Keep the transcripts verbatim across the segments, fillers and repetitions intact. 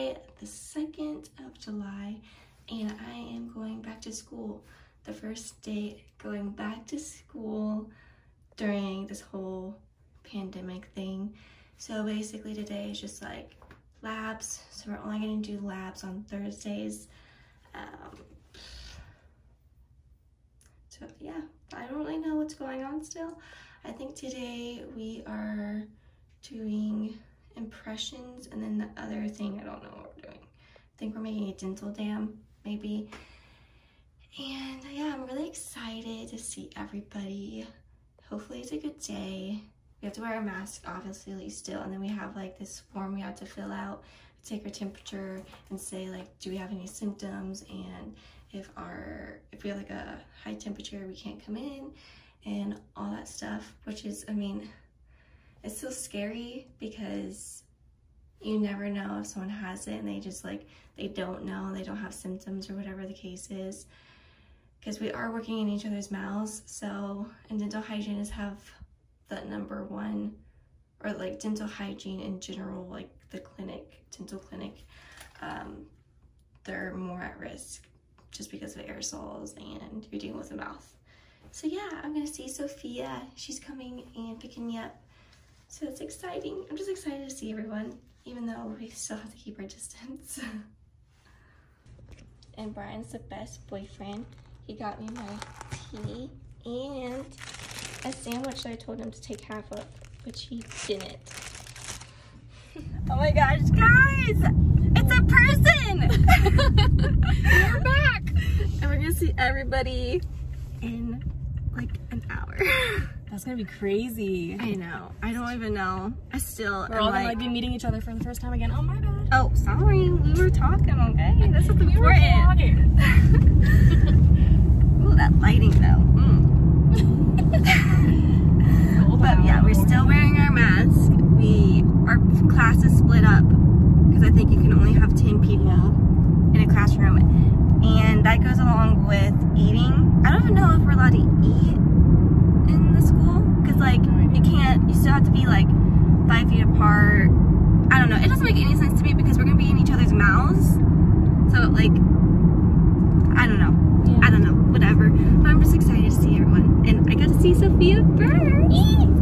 Friday, the second of July, and I am going back to school. The first day going back to school during this whole pandemic thing. So basically today is just like labs. So we're only going to do labs on Thursdays. Um, so yeah, I don't really know what's going on still. I think today we are doing impressions, and then the other thing, I don't know what we're doing. I think we're making a dental dam, maybe. And yeah, I'm really excited to see everybody. Hopefully it's a good day. We have to wear a mask, obviously, still, and then we have like this form we have to fill out, take our temperature, and say like, do we have any symptoms, and if our if we have like a high temperature, we can't come in, and all that stuff. Which is, I mean, it's so scary because you never know if someone has it and they just like they don't know, they don't have symptoms or whatever the case is. Because we are working in each other's mouths, so, and dental hygienists have the number one, or like dental hygiene in general, like the clinic, dental clinic, um, they're more at risk just because of aerosols and you're dealing with the mouth. So yeah, I'm gonna see Sophia. She's coming and picking me up. So it's exciting. I'm just excited to see everyone, even though we still have to keep our distance. And Brian's the best boyfriend. He got me my tea and a sandwich that I told him to take half of, which he didn't. Oh my gosh, guys! It's a person! We're back! And we're gonna see everybody in like an hour. That's gonna be crazy. I know. I don't even know. I still We're all gonna like, like be meeting each other for the first time again. Oh my bad. Oh, sorry. We were talking, okay? That's what's we important. Were Ooh, that lighting though. Mm. But yeah, we're still wearing our mask. We our class is split up because I think you can only have ten people in a classroom, and that goes along with eating. I don't even know if we're allowed to eat in the school because like you can't. You still have to be like five feet apart. I don't know. It doesn't make any sense to me because we're gonna be in each other's mouths. So like, I don't know. Yeah. I don't know. Whatever. But I'm just excited to see everyone, and I got to see Sophia first.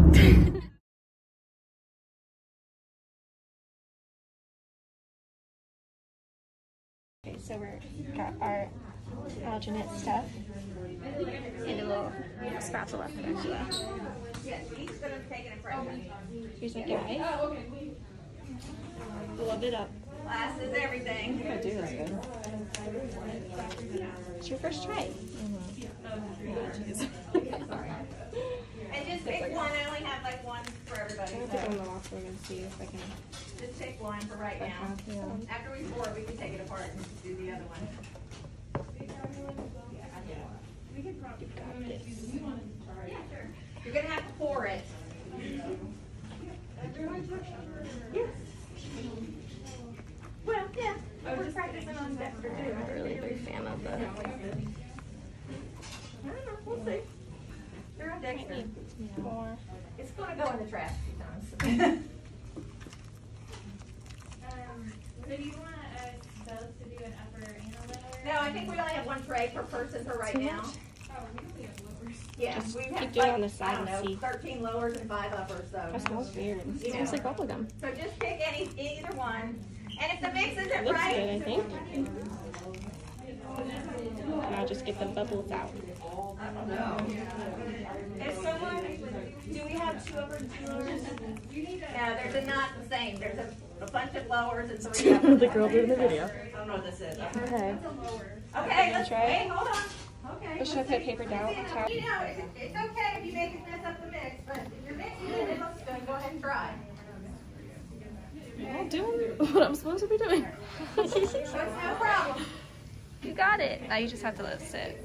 Okay, so we're got our alginate stuff and a little spatula actually. Here's a guy. Love it up. Class is everything. I do, that's good. It's your first try. And just pick one. I only have like one for everybody. I'm gonna put them off. We're gonna see if I can. Just pick one for right now. Yeah. After we pour it, we can take it apart and do the other one. We can probably got this. Yeah, sure. You're gonna have to pour it. Yes. Well, yeah. I was just practicing on Dexter too. I'm a really big fan of the. I don't know. We'll see. They're on Dexter. More. It's going to go in the trash a few times. um, so do you want us both to do an upper and a lower? No, I think we only have one tray per person for right Too now. much? Oh, we only have lowers. Yeah, Just we keep have doing like, on the side I don't and know, see. thirteen lowers and five uppers, so. That smells weird. It You smells know. like bubble gum. So just pick any, either one. And if the mix isn't It looks right. good, I think. Now just get the bubbles out. I don't know. If someone, do we have two uppers and two lowers? No, there's a not the same. There's a, a bunch of lowers and three uppers. The girl doing the video. I don't know what this is. Okay. Okay, let's Try it. wait, hold on. Okay. Or should I put a paper towel? towel? You know, it's, it's okay if you make it mess up the mix, but if you're mixing it, it looks good. Go ahead and try. I'm doing what I'm supposed to be doing. It's no problem. You got it. Now you just have to let it sit.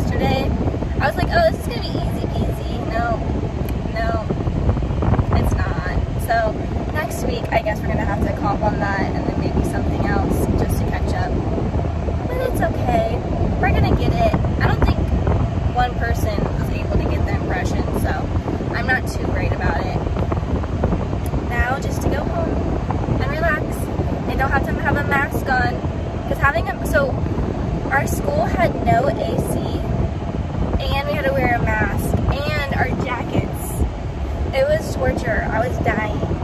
yesterday. I was like, oh, this is gonna be easy peasy. No, no, it's not. So next week, I guess we're gonna have to comp on that and then maybe something else just to catch up. But it's okay. We're gonna get it. I don't think one person was able to get the impression, so I'm not too worried about it. Now, just to go home and relax and don't have to have a mask on, because having a, so our school had no A C and we had to wear a mask and our jackets. It was torture. I was dying.